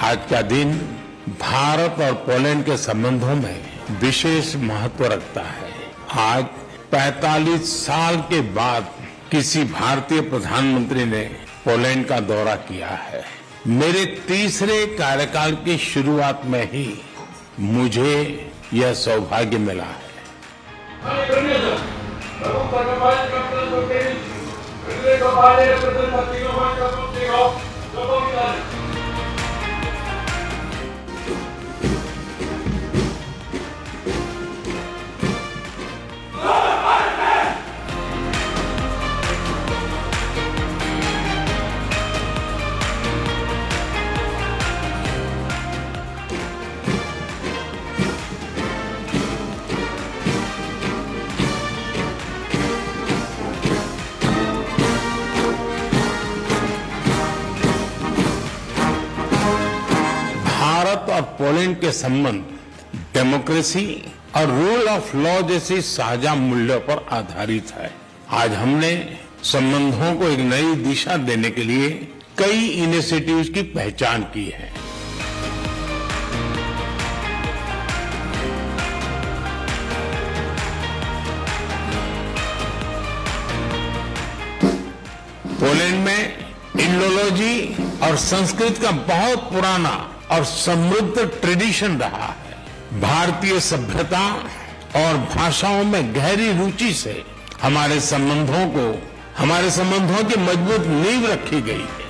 आज का दिन भारत और पोलैंड के संबंधों में विशेष महत्व रखता है। आज 45 साल के बाद किसी भारतीय प्रधानमंत्री ने पोलैंड का दौरा किया है। मेरे तीसरे कार्यकाल की शुरुआत में ही मुझे यह सौभाग्य मिला है। भारत और पोलैंड के संबंध डेमोक्रेसी और रूल ऑफ लॉ जैसी साझा मूल्यों पर आधारित है। आज हमने संबंधों को एक नई दिशा देने के लिए कई इनिशिएटिव्स की पहचान की है। पोलैंड में इंडोलॉजी और संस्कृत का बहुत पुराना और समृद्ध ट्रेडिशन रहा है। भारतीय सभ्यता और भाषाओं में गहरी रुचि से हमारे संबंधों की मजबूत नींव रखी गई है।